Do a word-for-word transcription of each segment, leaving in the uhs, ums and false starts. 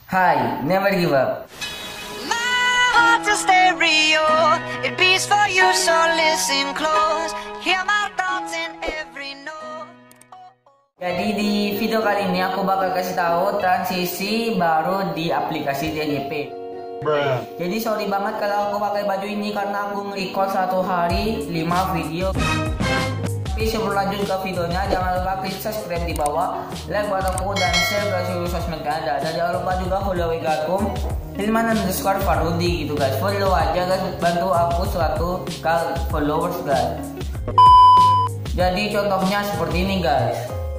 Hai, never give up. My heart's a stereo, it beats for you, so listen close. Hear my thoughts in every note. Jadi di video kali ini aku bakal kasih tahu transisi baru di aplikasi D J P. Bruh. Jadi sorry banget kalau aku pakai baju ini karena aku nge-record satu hari lima video. Tapi sebelum lanjut ke videonya, jangan lupa klik subscribe di bawah, like buat aku dan share ke seluruh sosmed kalian. Dan jangan lupa juga follow W G aku Hilman underscore Farudi gitu guys. Follow aja guys, bantu aku suatu kali followers guys. Jadi contohnya seperti ini guys.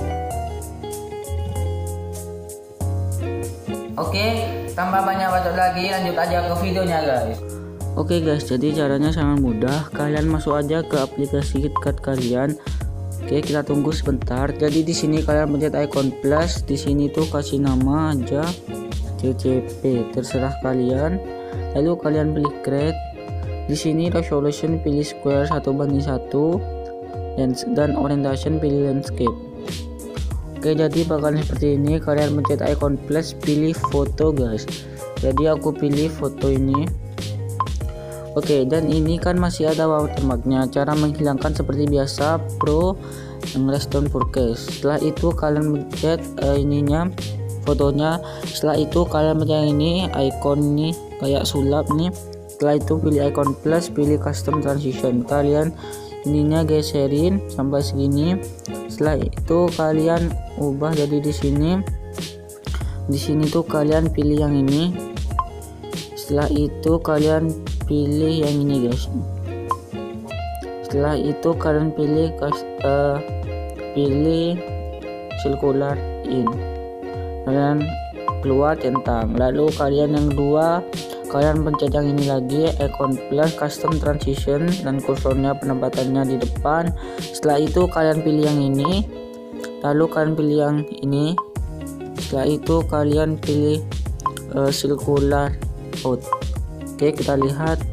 Oke, tanpa banyak bacot lagi, lanjut aja ke videonya guys. Oke guys, jadi caranya sangat mudah. Kalian masuk aja ke aplikasi KitKat kalian. Oke, kita tunggu sebentar. Jadi di sini kalian pencet icon plus. Di sini tuh kasih nama aja D J P, terserah kalian. Lalu kalian pilih create. Di sini resolution pilih square satu banding satu dan orientation pilih landscape. Oke, jadi bakalan seperti ini. Kalian pencet icon plus, pilih foto guys. Jadi aku pilih foto ini. Oke, dan ini kan masih ada watermarknya. Cara menghilangkan seperti biasa, pro yang restore forecast. Setelah itu kalian pencet uh, ininya fotonya. Setelah itu kalian pencet ini icon ini kayak sulap nih. Setelah itu pilih icon plus, pilih custom transition. Kalian ininya geserin sampai segini. Setelah itu kalian ubah jadi di sini. Di sini tuh kalian pilih yang ini. Setelah itu kalian pilih yang ini guys. Setelah itu kalian pilih uh, pilih circular in. Kalian keluar centang. Lalu kalian yang dua kalian pencet yang ini lagi, icon plus custom transition dan kursornya penempatannya di depan. Setelah itu kalian pilih yang ini. Lalu kalian pilih yang ini. Setelah itu kalian pilih uh, circular out. Oke, kita lihat.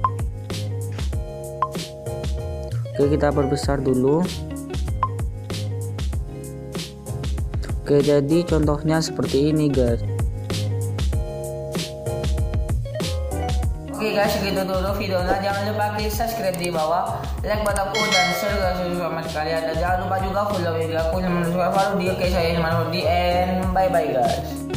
Oke, kita perbesar dulu. Oke, jadi contohnya seperti ini guys. Oke guys, segitu dulu videonya. Jangan lupa klik subscribe di bawah, like buat aku dan share ke seluruh teman kalian. Dan jangan lupa juga follow W G aku Hilman underscore Farudi. Oke, saya Hilman Farudi and bye bye guys.